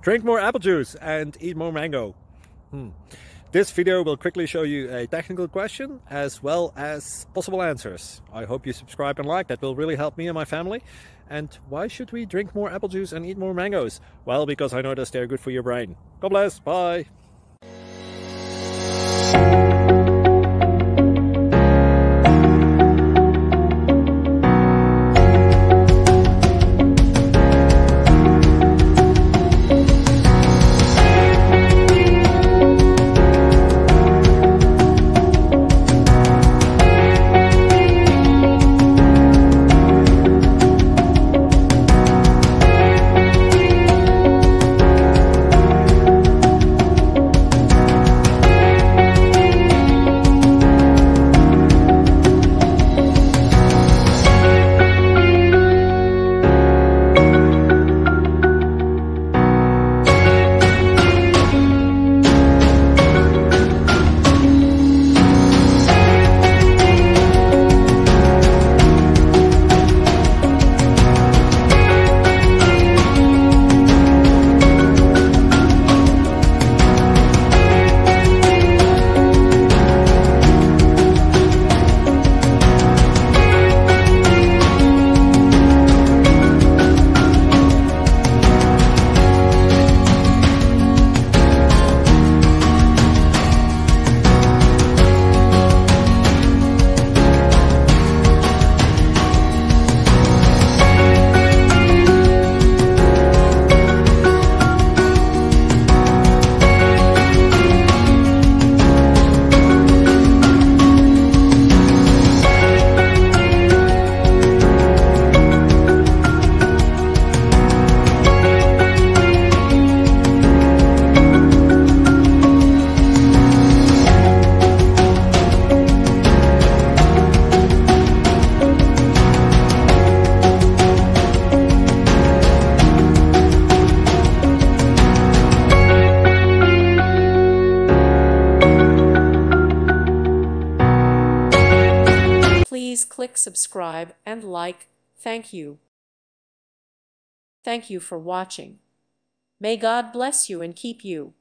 Drink more apple juice and eat more mango. This video will quickly show you a technical question as well as possible answers. I hope you subscribe and like, that will really help me and my family. And why should we drink more apple juice and eat more mangoes? Well, because I noticed they're good for your brain. God bless, bye! Please click subscribe and like. Thank you. Thank you for watching. May God bless you and keep you.